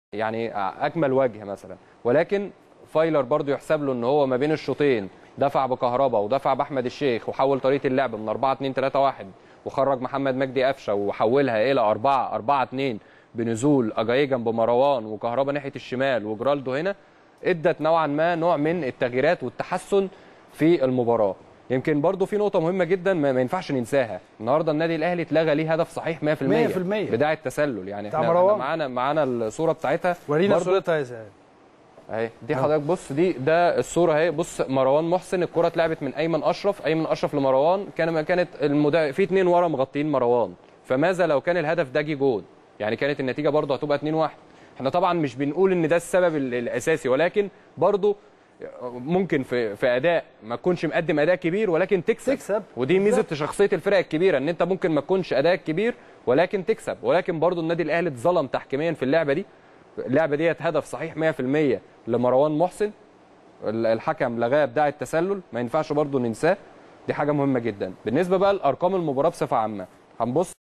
يعني اكمل وجه مثلا، ولكن فايلر برضو يحسب له ان هو ما بين الشوطين دفع بكهربا ودفع باحمد الشيخ وحول طريقه اللعب من 4-2-3-1 وخرج محمد مجدي قفشه وحولها الى 4-4-2 بنزول اجاي جنب مروان وكهربا ناحيه الشمال وجرالدو هنا، ادت نوعا ما نوع من التغييرات والتحسن في المباراه. يمكن برضو في نقطه مهمه جدا ما ينفعش ننساها، النهارده النادي الاهلي اتلغى ليه هدف صحيح 100% بدايه التسلل. يعني احنا معانا الصوره بتاعتها، ورينا صورتها يا زهير اهي دي حضرتك. بص ده الصوره اهي. بص مروان محسن الكره اتلعبت من ايمن اشرف لمروان، كانت في 2 ورا مغطيين مروان، فماذا لو كان الهدف ده جه جول؟ يعني كانت النتيجه برضه هتبقى 2-1. احنا طبعا مش بنقول ان ده السبب الاساسي، ولكن برضه ممكن في اداء ما تكونش مقدم اداء كبير ولكن تكسب. ودي ميزه شخصيه الفرق الكبيره، ان انت ممكن ما تكونش اداءك كبير ولكن تكسب. ولكن برضه النادي الاهلي اتظلم تحكيميا في اللعبه دي. اللعبه ديت هدف صحيح 100% لمروان محسن، الحكم لغاه بداعي التسلل، ما ينفعش برضه ننساه، دي حاجه مهمه جدا. بالنسبه بقى لارقام المباراه بصفه عامه، هنبص